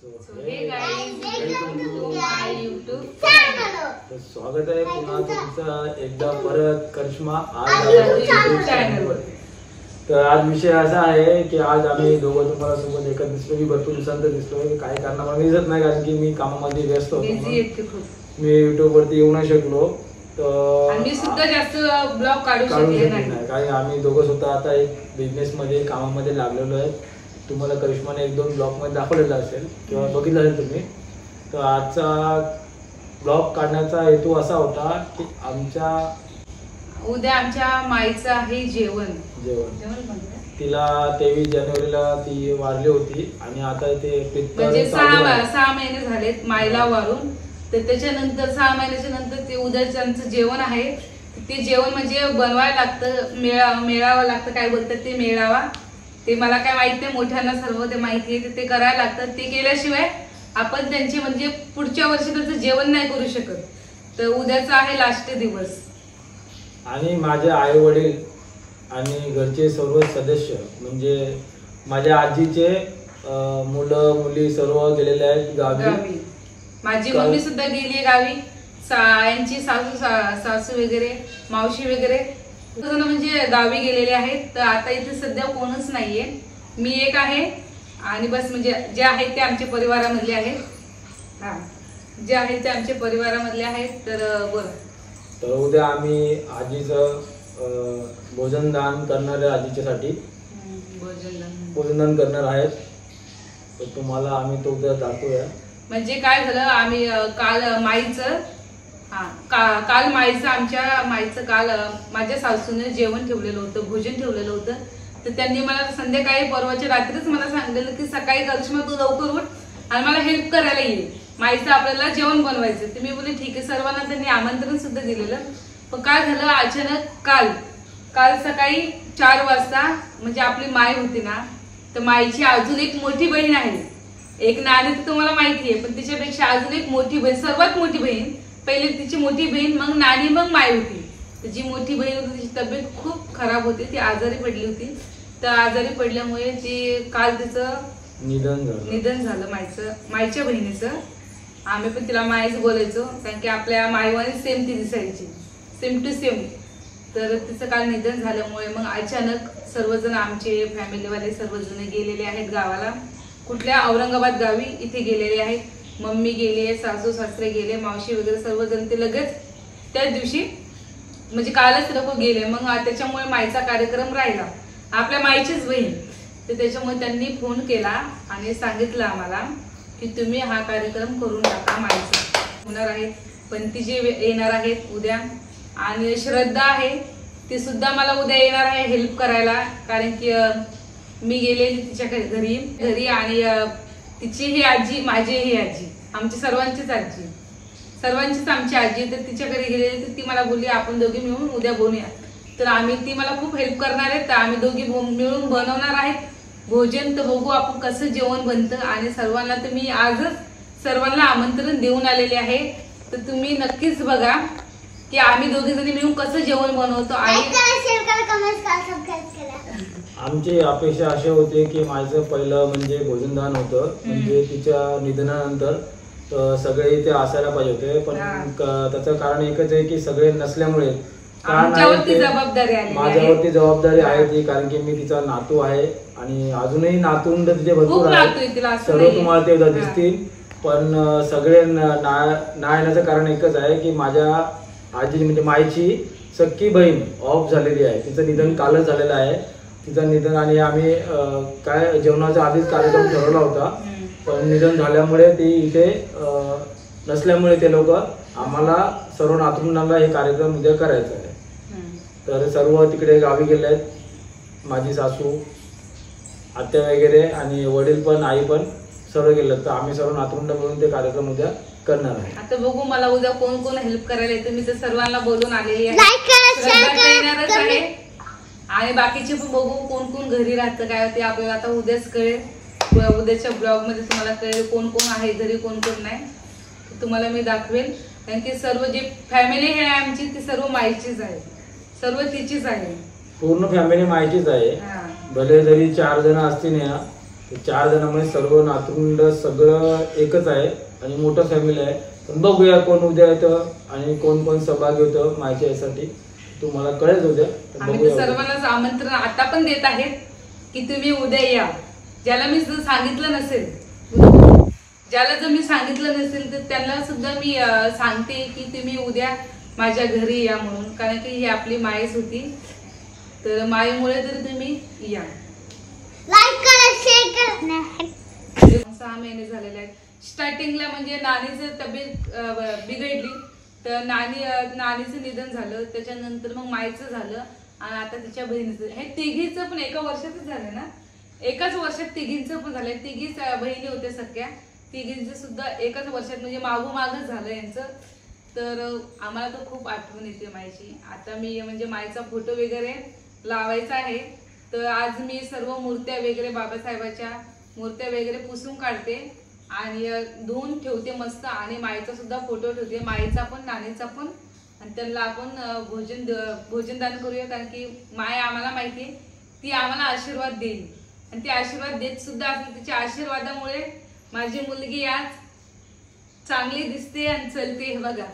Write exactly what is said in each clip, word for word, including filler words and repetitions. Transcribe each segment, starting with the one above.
स्वागत आहे पुन्हा तुमचं एकदा परत करिश्मा आज चॅनलवर। तर आज विषय असा आहे की आज आम्ही दोघं तुम्हाला सोबत एकत्र दिसलो। मी भरपूर दिवसांत दिसतोय, काही कारणामुळे मी दिसत नाही कारण की मी कामामध्ये व्यस्त होतो, मी युट्यूब वरती येऊ नाही शकलो। तर मी सुद्धा जास्त ब्लॉग काढू शकले नाही कारण आम्ही दोघं सुद्धा आता एक बिझनेस मध्ये कामामध्ये लागलेलो आहे। तुम्हाला करिश्माने एक दोन ब्लॉग मध्ये दाखवलेला असेल किंवा बघितलं असेल तुम्ही। तर आजचा ब्लॉग काढण्याचा हेतू असा होता की आमच्या उद्या आमच्या माईचं आहे जेवण जेवण तिला तेवीस जानेवारीला ती वारली होती आणि आता ते म्हणजे सहा सहा महिने झालेत माईला वारून। तर त्याच्यानंतर सहा महिन्याच्या नंतर ते उद्याचं जेवण आहे। ते जेवण म्हणजे बनवायला लागतं, मेळा मेळावा लागतं, काय बोलतात ते मेळावा, ते मला काय माहित नाही, मोठ्यांना सर्व ते माहिती आहे, ते करायला लागतं। ते केल्याशिवाय आपण त्यांचे म्हणजे पुढच्या वर्षी त्याचं जेवण नाही करू शकत। तर उद्याचा आहे लास्ट दिवस आणि माझे आई वडील आणि घरचे सर्व सदस्य म्हणजे माझ्या आजीचे मुलं मुली सर्व गेलेले आहेत गावी। माझी मम्मी सुद्धा गेली आहे गावी, यांची सासू सासू वगैरे मावशी वगैरे म्हणजे गावी गेलेले आहेत। तर आता इथे सध्या कोणच नाहीये, मी एक आहे आणि बस म्हणजे जे आहेत ते आमच्या परिवारामधले आहेत। हा जे आहेत ते आमच्या परिवारामधले आहेत। तर बोला, तर उद्या आम्ही आजीचं भोजनदान करणार आहे, आजीच्यासाठी भोजनदान भोजनदान करणार आहेत। तर तुम्हाला आम्ही तो उद्या दाखवूया। म्हणजे काय झालं, आम्ही काल माईचं हा का काल माईचं आमच्या माईचं काल माझ्या सासूने जेवण ठेवलेलं होतं, भोजन ठेवलेलं होतं। तर त्यांनी मला संध्याकाळी परवाच्या रात्रीच मला सांगितलं की सकाळी करिश्मा तू लवकर उठ आणि मला हेल्प करायला ये, माईचं आपल्याला जेवण बनवायचं। तर मी बोलले ठीक आहे। सर्वांना त्यांनी आमंत्रण सुद्धा दिलेलं। पण काय झालं, अचानक काल काल सकाळी चार वाजता म्हणजे आपली माई होती ना, तर माईची अजून एक मोठी बहीण आहे, एक नाणी तर तुम्हाला माहिती आहे, पण तिच्यापेक्षा अजून एक मोठी बहीण, सर्वात मोठी बहीण, पहिले तिची मोठी बहीण, मग नानी, मग माई होती। तर जी मोठी बहीण होती तिची तब्येत खूप खराब होती, ती आजारी पडली होती। तर आजारी पडल्यामुळे ती काल तिचं निधन झालं निधन झालं माईचं, माईच्या बहिणीचं। आम्ही पण तिला माईच बोलायचो कारण की आपल्या माईवाने सेम ती दिसायची, सेम टू सेम। तर तिचं काल निधन झाल्यामुळे मग अचानक सर्वजण आमचे फॅमिलीवाले सर्वजण गेलेले आहेत गावाला, कुठल्या औरंगाबाद गावी इथे गेलेले आहेत। मम्मी गेली, सासू सासरे गेले, मावशी वगैरे सर्वजण ते लगेच त्याच दिवशी म्हणजे कालच लोक गेले। मग त्याच्यामुळे माईचा कार्यक्रम राहिला, आपल्या माईचीच बहीण। तर त्याच्यामुळे त्यांनी फोन केला आणि सांगितलं आम्हाला की तुम्ही हा कार्यक्रम करून टाका, माईचा होणार आहे। पण ती जे येणार आहेत उद्या, आणि श्रद्धा आहे ती सुद्धा मला उद्या येणार आहे हेल्प करायला, कारण की मी गेलेली तिच्या घरी घरी आणि तिची ही आजी, माझी ही आजी, आमची सर्वांचीच आजी, सर्वांचीच आमची आजी। तर तिच्या घरी गेलेली, तर ती मला बोलली आपण दोघी मिळून उद्या बनवूया। तर आम्ही ती मला खूप हेल्प करणार आहे, तर आम्ही दोघी मिळून बनवणार आहेत भोजन। तर बघू आपण कसं जेवण बनतं। आणि सर्वांना तर मी आजच सर्वांना आमंत्रण देऊन आलेले आहे, तर तुम्ही नक्कीच बघा की आम्ही दोघी जणी मिळून कसं जेवण बनवतो। आणि आमची अपेक्षा अशी होती की माझं पहिलं म्हणजे भोजनदान होतं, म्हणजे तिच्या निधनानंतर सगळे इथे असायला पाहिजे होते। पण त्याचं कारण एकच आहे की सगळे नसल्यामुळे माझ्यावरती जबाबदारी आली माझ्यावरती जबाबदारी आहे ती, कारण की मी तिचा नातू आहे आणि अजूनही नातूंड तिचे भरपूर आहेत, सर्व तुम्हाला ते दिसतील। पण सगळे ना येण्याचं कारण एकच आहे की माझ्या आजी म्हणजे माईची सख्खी बहीण ऑफ झालेली आहे, तिचं निधन कालच झालेलं आहे तिचं निधन। आणि आम्ही काय जेवणाचा आधीच कार्यक्रम ठरवला होता, पण निधन झाल्यामुळे ती इथे नसल्यामुळे ते लोक आम्हाला सर्व नातरुंडांना हे कार्यक्रम उद्या करायचा आहे। तर सर्व तिकडे गावी गेले आहेत, माझी सासू आत्या वगैरे आणि वडील पण, आई पण सर्व गेले। तर आम्ही सर्व नातरुंड मिळून ते कार्यक्रम उद्या करणार आहे। आता बघू मला उद्या कोण कोण हेल्प करायला येतं, मी तर सर्वांना बोलून आलेली आहे आणि बाकीचे पण बघू कोण कोण घरी राहतं काय ते आपल्याला आता उद्याच कळेल। उद्याच्या ब्लॉग मध्ये तुम्हाला कळेल कोण कोण आहे घरी, कोण कोण नाही, तुम्हाला मी दाखवेल। कारण की सर्व जी फॅमिली आहे आमची ती सर्व माईचीच आहे, सर्व तिचीच आहे, पूर्ण फॅमिली माईचीच आहे। भले जरी चार जण असतील ना चार जणांमध्ये सर्व नातरुंड सगळं एकच आहे आणि मोठं फॅमिली आहे. पण बघूया कोण उद्या येतं आणि कोण कोण सहभागी होतं माझ्या यासाठी, तुम्हाला कळेल उद्या. आम्ही तर सर्वांनाच आमंत्रण आता पण देत आहेत की तुम्ही उद्या या. ज्याला मी सांगितलं नसेल ज्याला जर मी सांगितलं नसेल तर त्यांना सुद्धा मी सांगते की तुम्ही उद्या माझ्या घरी या म्हणून, कारण की ही आपली मायच होती. तर मायेमुळे तरी तुम्ही या. लाईक करा, शेअर करा. सहा महिने झालेले आहेत. स्टार्टिंगला म्हणजे नानीची तब्येत बिघडली तर नानी नानीचं निधन झालं, त्याच्यानंतर मग मायचं झालं आणि आता तिच्या बहिणीचं. हे तिघीचं पण एका वर्षातच झालं ना, एकाच वर्षात तिघींचं पण झालंय. तिघीच बहिणी होत्या सख्या, तिघींचं सुद्धा एकाच वर्षात म्हणजे मागोमागच झालं यांचं. तर आम्हाला तर खूप आठवण येते मायची. आता मी म्हणजे मायचा फोटो वगैरे लावायचा आहे, तर आज मी सर्व मूर्त्या वगैरे बाबासाहेबाच्या मूर्त्या वगैरे पुसून काढते आणि धुवून ठेवते मस्त, आणि मायेचा सुद्धा फोटो ठेवते, मायेचा पण नानीचा पण. आणि त्यांना आपण भोजन भोजनदान करूया, कारण की माय आम्हाला माहिती आहे ती आम्हाला आशीर्वाद देईल आणि ती आशीर्वाद देत सुद्धा असेल. तिच्या आशीर्वादामुळे माझी मुलगी आज चांगली दिसते आणि चलते हे बघा.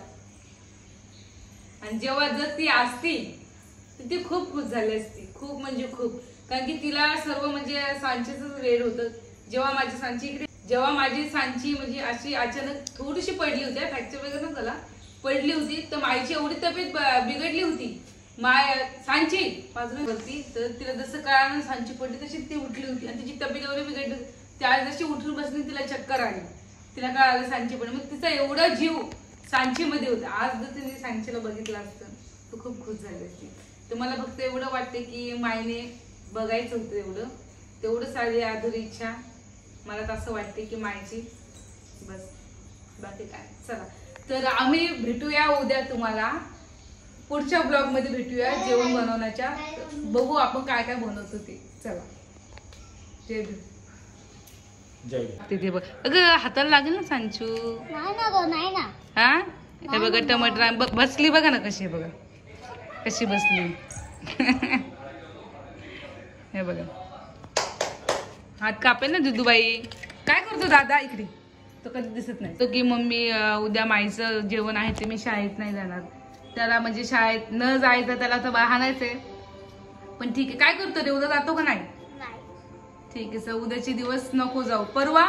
आणि जेव्हा जर ती असती तर ती खूप खुश झाली असती, खूप म्हणजे खूप. कारण की तिला सर्व म्हणजे सांचीच वेळ होतं. जेव्हा माझी सांची इकडे जेव्हा माझी सांची म्हणजे अशी अचानक थोडीशी पडली होती, फ्रॅक्चर वगैरे न झाला, पडली होती, तर मायची एवढी तब्येत बिघडली होती माय सांची बाजूवरती. तर तिला जसं कळालं सांची पडली तशी ती उठली होती आणि तिची तब्येत एवढी बिघडली, त्या जशी उठून बसली तिला चक्कर आली, तिला कळालं सांची पडली. मग तिचा एवढा जीव सांचीमध्ये होता. आज जर तिने सांचीला बघितलं असतं तर खूप खुश झाली असती. तर मला फक्त एवढं वाटते की मायने बघायचं होतं, एवढं तेवढं सारी आधुरी इच्छा मला तर असं वाटते की मायची, बस बाकी काय. चला तर आम्ही भेटूया उद्या, तुम्हाला पुढच्या ब्लॉग मध्ये भेटूया जेवण बनवण्याच्या. बघू आपण काय काय बनवतो ते. चला जय जय. तिथे बघ अगं हाताला लागेल ना सांचू. नाही ना गो, नाही ना. हा हे बघा टमाटर बसली बघा ना कशी, बघा कशी बसली. हे बघा हात कापेल ना दुधूबाई. काय करतो दादा इकडे, तो कधी दिसत नाही. तो की मम्मी उद्या माईचं जेवण आहे ते मी शाळेत नाही जाणार. त्याला म्हणजे शाळेत न जायचं त्याला तर बहाणाच आहे, पण ठीक आहे. काय करतो रे, उद्या जातो का नाही? ठीक आहे सर, उद्याचे दिवस नको जाऊ. परवा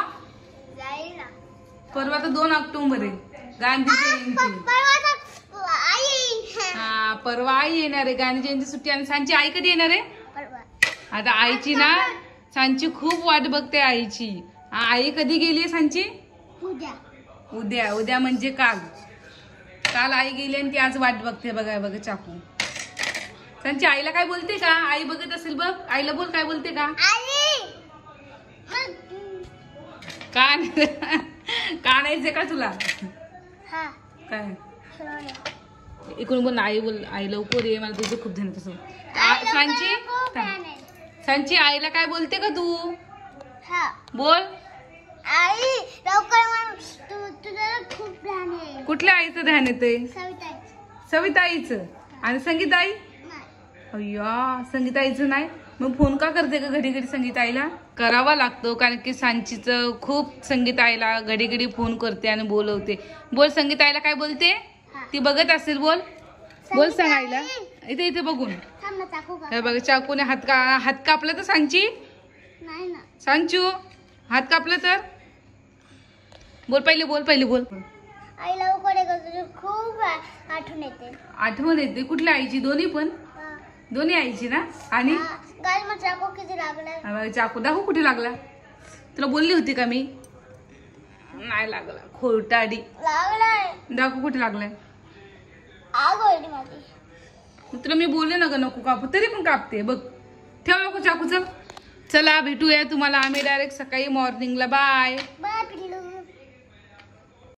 परवा तर दोन ऑक्टोबर आहे, गांधी जयंती. हा परवा आई येणार आहे, गांधी जयंती सुट्टी. आणि सांची आई कधी येणार आहे? आता आईची ना सांची खूप वाट बघते आईची. आई कधी गेली आहे सांची? उद्या. उद्या उद्या म्हणजे काल. काल आई गेली आणि ती आज वाट बघते. बघा बघा चाकू. सांची आईला काय बोलते का? आई बघत असेल बघ, आईला बोल काय बोलते का? कान कानायचे का तुला? काय इकडून बोल, आई बोल, आई लवकर ये, मला तुझं खूप ध्यान. तसं सांची सांची आईला काय बोलते का तू? बोल. आई लवकर, तुझं खूप ध्यान आहे. कुठल्या आईचं ध्यान येते? सविता आईचं. आणि संगीता आई? अय्या संगीता आईचं नाही. मग फोन का करते का घडी घडी संगीता आईला? करावा लागतो, कारण की सांचीचं खूप संगीता आईला घडी घडी फोन करते आणि बोलवते. बोल संगीता आईला काय बोलते? ती बघत असेल. बोल बोल सांग आईला. इथे इथे बघून हे बघ चाकूने हात का हात कापला तर सांची सांचू हात कापला तर बोल पहिले बोल पहिले बोल. आई लवकर खूप आठवण येते. आठवण येते कुठल्या आईची? दोन्ही पण दोन्ही आईची ना. आणि चाकू किती लागला? चाकू दाखवू कुठे लागला? तुला बोलली होती का मी? नाही लागला, खोटाडी. लागलाय. दाखवू कुठे लागलाय? आग होईल माझी. तुला मी बोलले ना ग नको कापू, तरी पण कापते बघ. ठेव नको चाकू. चल चला भेटूया तुम्हाला आम्ही डायरेक्ट सकाळी मॉर्निंगला. बाय.